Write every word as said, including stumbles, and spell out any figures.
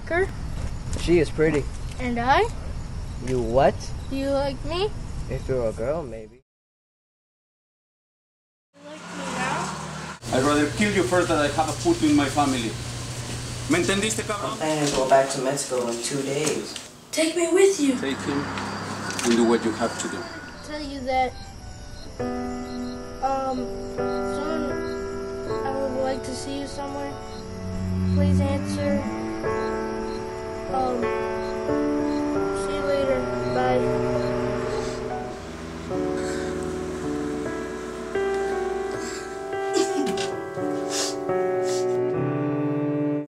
like her? She is pretty. And I? You what? Do you like me? If you're a girl, maybe. You like me now? I'd rather kill you first than I have a puto in my family. ¿Me entendiste, cabrón? I'm planning to go back to Mexico in two days. Take me with you. Take him and do what you have to do. Tell you that, um, soon I would like to see you somewhere. Please answer, um,